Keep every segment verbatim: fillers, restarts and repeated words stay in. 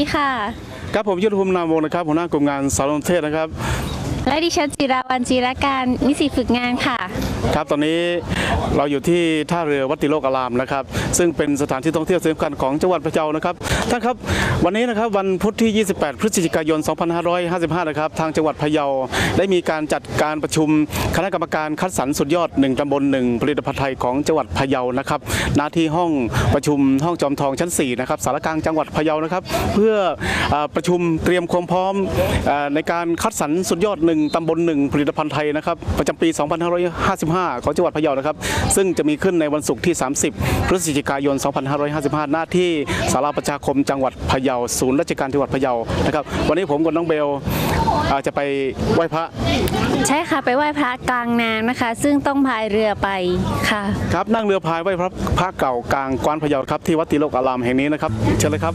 ดีค่ะครับผมยุทธภูมินามวงศ์นะครับหัวหน้ากลุ่มงานสารสนเทศนะครับและดิฉันจิราวรรณจีรการนิสิตฝึกงานค่ะครับตอนนี้เราอยู่ที่ท่าเรือวัดติโลกอารามนะครับซึ่งเป็นสถานที่ท่องเที่ยวสำคัญของจังหวัดพะเยานะครับท่านครับวันนี้นะครับวันพุธที่ยี่สิบแปดพฤศจิกายนสองพันห้าร้อยห้าสิบห้านะครับทางจังหวัดพะเยาได้มีการจัดการประชุมคณะกรรมการคัดสรรสุดยอดหนึ่งตำบลหนึ่งผลิตภัณฑ์ไทยของจังหวัดพะเยานะครับณที่ห้องประชุมห้องจอมทองชั้นสี่นะครับสารกลางจังหวัดพะเยานะครับเพื่อประชุมเตรียมความพร้อมในการคัดสรรสุดยอดหนึ่งตำบลหนึ่งผลิตภัณฑ์ไทยนะครับประจำปีสองพันห้าร้อยห้าสิบห้าของจังหวัดพะเยานะครับซึ่งจะมีขึ้นในวันศุกร์ที่สามสิบพฤศจิกายนสองพันห้าร้อยห้าสิบห้าหน้าที่ศาลาประชาคมจังหวัดพะเยาศูนย์ราชการจังหวัดพะเยานะครับวันนี้ผมกับน้องเบลจะไปไหว้พระใช่ค่ะไปไหว้พระกลางน้ำนะคะซึ่งต้องพายเรือไปค่ะครับนั่งเรือพายไหว้พระพระเก่ากลางกวานพะเยาครับที่วัดติโลกอารามแห่งนี้นะครับเชิญเลยครับ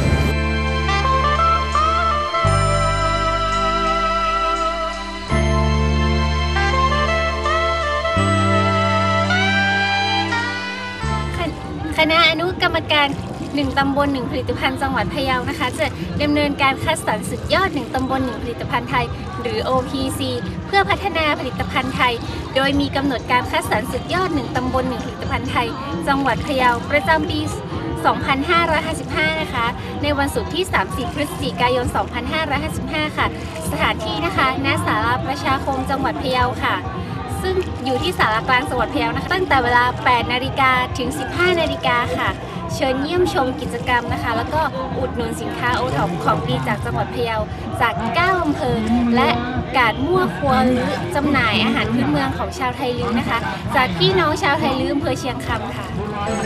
คณะอนุกรรมการหนึ่งตำบลหนึ่งผลิตภัณฑ์จังหวัดพะเยานะคะจะดำเนินการคัดสรรสุดยอดหนึ่งตำบลหนึ่งผลิตภัณฑ์ไทยหรือ โอ พี ซี เพื่อพัฒนาผลิตภัณฑ์ไทยโดยมีกำหนดการคัดสรรสุดยอดหนึ่งตำบลหนึ่งผลิตภัณฑ์ไทยจังหวัดพะเยาประจำปีสองพันห้าร้อยห้าสิบห้านะคะในวันศุกร์ที่สามสิบพฤศจิกายนสองพันห้าร้อยห้าสิบห้าค่ะสถานที่นะคะณศาลาประชาคมจังหวัดพะเยาค่ะซึ่งอยู่ที่ศาลากลางจังหวัดพะเยานะคะตั้งแต่เวลาแปดนาฬิกาถึงสิบห้านาฬิกาค่ะเชิญเยี่ยมชมกิจกรรมนะคะแล้วก็อุดหนุนสินค้าโอท็อปของดีจากจังหวัดพะเยาจากเก้าอำเภอและการมั่วครัวหรือจำหน่ายอาหารพื้นเมืองของชาวไทยลื้อนะคะจากพี่น้องชาวไทยลื้ออำเภอเชียงคำค่ะ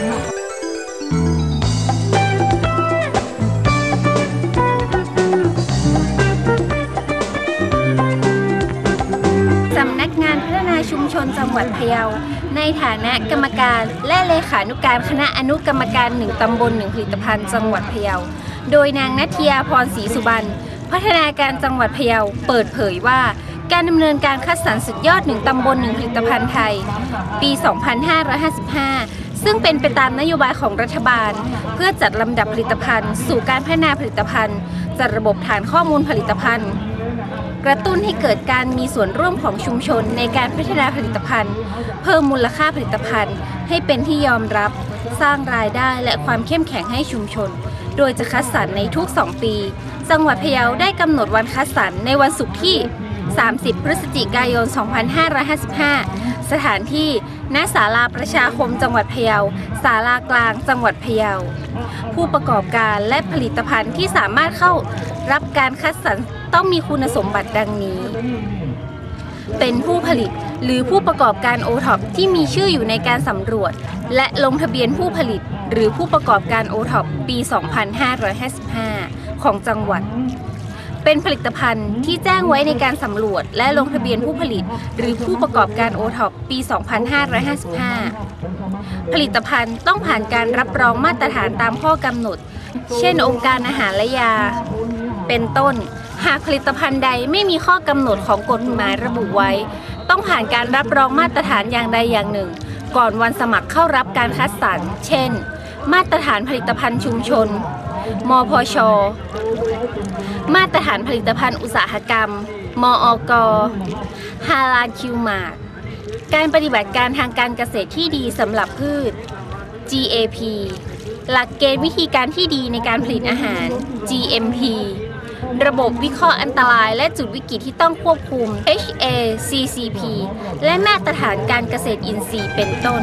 สำนักงานพัฒนาชุมชนจังหวัดพะเยาในฐานะกรรมการและเลขานุการคณะอนุกรรมการหนึ่งตำบลหนึ่งผลิตภัณฑ์จังหวัดพะเยาโดยนางณัฐยาพรศรีสุบรรณพัฒนาการจังหวัดพะเยาเปิดเผยว่าการดำเนินการคัดสรรสุดยอดหนึ่งตำบลหนึ่งผลิตภัณฑ์ไทยปีสองพันห้าร้อยห้าสิบห้าซึ่งเป็นไปตามนโยบายของรัฐบาลเพื่อจัดลำดับผลิตภัณฑ์สู่การพัฒนาผลิตภัณฑ์จัดระบบฐานข้อมูลผลิตภัณฑ์กระตุ้นให้เกิดการมีส่วนร่วมของชุมชนในการพัฒนาผลิตภัณฑ์เพิ่มมูลค่าผลิตภัณฑ์ให้เป็นที่ยอมรับสร้างรายได้และความเข้มแข็งให้ชุมชนโดยจะคัดสรรในทุกสองปีจังหวัดพะเยาได้กำหนดวันคัดสรรในวันศุกร์ที่สามสิบพฤศจิกายนสองพันห้าร้อยห้าสิบห้าสถานที่ณศาลาประชาคมจังหวัดพะเยาศาลากลางจังหวัดพะเยาผู้ประกอบการและผลิตภัณฑ์ที่สามารถเข้ารับการคัดสรรต้องมีคุณสมบัติดังนี้เป็นผู้ผลิตหรือผู้ประกอบการโอท็อปที่มีชื่ออยู่ในการสำรวจและลงทะเบียนผู้ผลิตหรือผู้ประกอบการโอท็อปปีสองพันห้าร้อยห้าสิบห้าของจังหวัดเป็นผลิตภัณฑ์ที่แจ้งไว้ในการสำรวจและลงทะเบียนผู้ผลิตหรือผู้ประกอบการโอท็อปปีสองพันห้าร้อยห้าสิบห้าผลิตภัณฑ์ต้องผ่านการรับรองมาตรฐานตามข้อกำหนดเช่นองค์การอาหารและยาเป็นต้นหากผลิตภัณฑ์ใดไม่มีข้อกำหนดของกฎหมายระบุไว้ต้องผ่านการรับรองมาตรฐานอย่างใดอย่างหนึ่งก่อนวันสมัครเข้ารับการคัดสรรเช่นมาตรฐานผลิตภัณฑ์ชุมชนมพช.มาตรฐานผลิตภัณฑ์อุตสาหกรรมมอก.ฮาลาลคิวมาร์กการปฏิบัติการทางการเกษตรที่ดีสำหรับพืช จี เอ พี หลักเกณฑ์วิธีการที่ดีในการผลิตอาหาร จี เอ็ม พี ระบบวิเคราะห์อันตรายและจุดวิกฤตที่ต้องควบคุม เอช เอ ซี ซี พี และมาตรฐานการเกษตรอินทรีย์เป็นต้น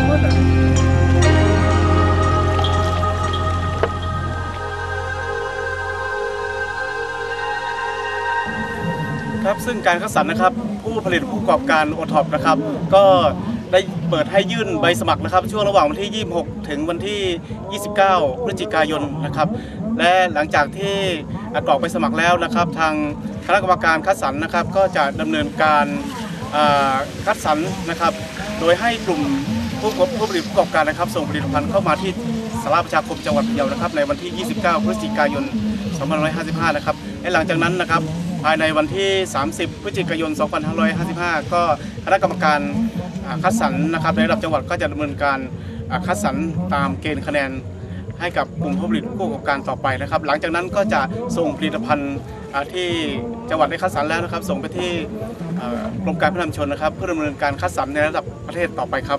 ครับซึ่งการคัดสรรนะครับผู้ผลิตผู้ประกอบการโอท็อปนะครับก็ได้เปิดให้ยื่นใบสมัครนะครับช่วงระหว่างวันที่ยี่สิบหกถึงวันที่ยี่สิบเก้าพฤศจิกายนนะครับและหลังจากที่กรอกใบสมัครแล้วนะครับทางคณะกรรมการคัดสรรนะครับก็จะดำเนินการคัดสรรนะครับโดยให้กลุ่มผู้ผู้ผลิตผู้ประกอบการนะครับส่งผลิตภัณฑ์เข้ามาที่ศาลาประชาคมจังหวัดพะเยานะครับในวันที่ยี่สิบเก้าพฤศจิกายนสองพันห้าร้อยห้าสิบห้านะครับและหลังจากนั้นนะครับภายในวันที่สามสิบพฤศจิกายนสองพันห้าร้อยห้าสิบห้าก็คณะกรรมการคัดสรรนะครับในระดับจังหวัดก็จะดำเนินการคัดสรรตามเกณฑ์คะแนนให้กับกลุ่มผู้ผลิตผู้ประกอบการต่อไปนะครับหลังจากนั้นก็จะส่งผลิตภัณฑ์ที่จังหวัดได้คัดสรรแล้วนะครับส่งไปที่กรมการพัฒนาชุมชนนะครับเพื่อดำเนินการคัดสรรในระดับประเทศต่อไปครับ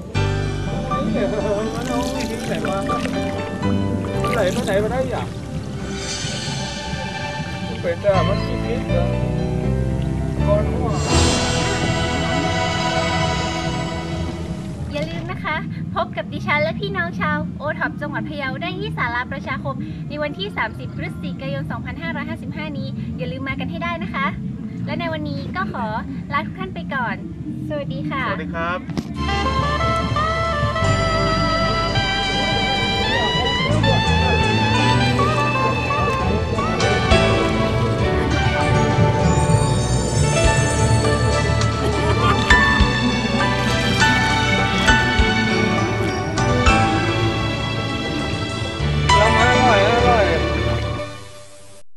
ไหนมาไหนมาได้อย่างเป็นแต่มันคิดนิดเดียวก่อนว่าอย่าลืมนะคะพบกับดิฉันและพี่น้องชาวโอท็อปจังหวัดพะเยาได้ที่ศาลาประชาคมในวันที่ สามสิบ พฤศจิกายน สองพันห้าร้อยห้าสิบห้า นี้อย่าลืมมากันให้ได้นะคะและในวันนี้ก็ขอลาทุกท่านไปก่อนสวัสดีค่ะสวัสดีครับ